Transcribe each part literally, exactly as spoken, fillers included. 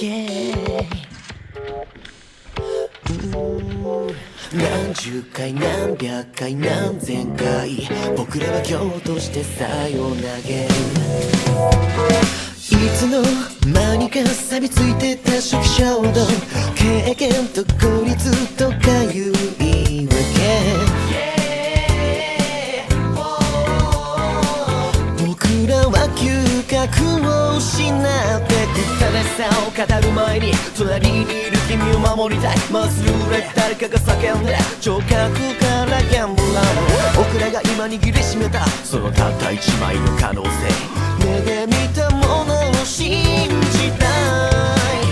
Yeah 何十回何百回何千回僕らは今日として才を投げるいつの間にか錆びついてた初期衝動経験と孤立とかいう言い訳僕らは嗅覚を失ってく正しさを語る前に隣にいる君を守りたいまずルーレット誰かが叫んで聴覚からギャンブラー僕らが今握りしめたそのたった一枚の可能性目で見たものを信じたい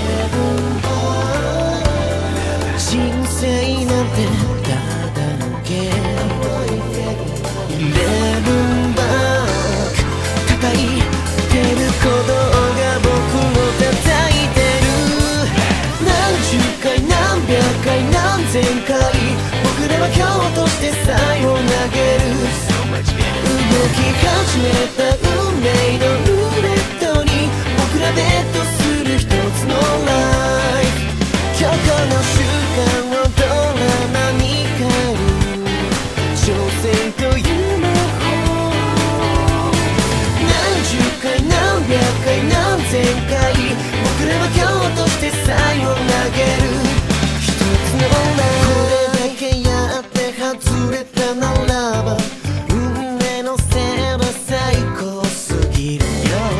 人生なんてただのゲームイレブンバック叩いてる鼓動が僕を叩いてる何十回何百回何千回僕らは今日として才を投げる動き始めた運命のルーレットに僕らベットする一つのライフ今日この瞬間をドラマに変える挑戦という魔法何十回何百回何千回僕らは今日として才を投げる一つのライフこれだけやって外れたならば運命のせいは最高すぎるよ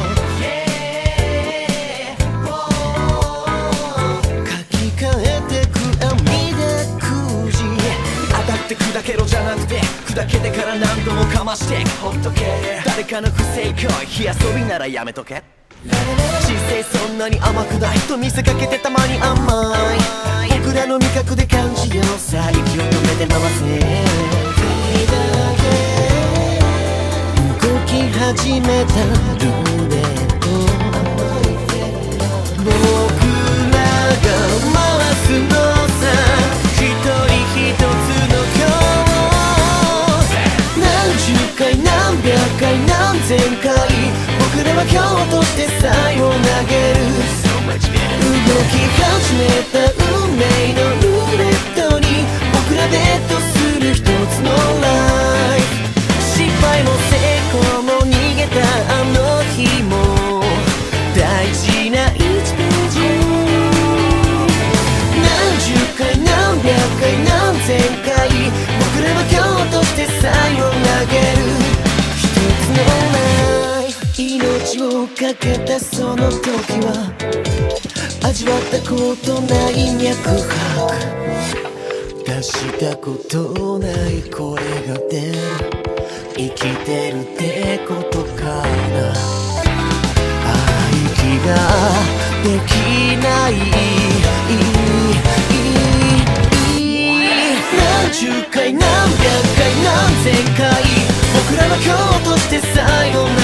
書き換えてく網でくじ当たって砕けろじゃなくて砕けてから何度もかましてほっとけ誰かの不正行為火遊びならやめとけ人生そんなに甘くないと見せかけてたまに甘い僕らの味覚で感じようさ息を止めて回せ動き始めたルーレット僕らが回すのさ一人一つの今日何十回何百回何千回僕らは今日として才を投げる動き始めた運命のルーレットに僕らベットする一つのライフ失敗も成功も逃げたあの日も大事ないちページ何十回何百回何千回僕らは今日として才を投げる一つのライフ命をかけたその時は味わったことない脈拍出したことない声が出る生きてるってことかな息ができない何十回何百回何千回僕らは今日として最後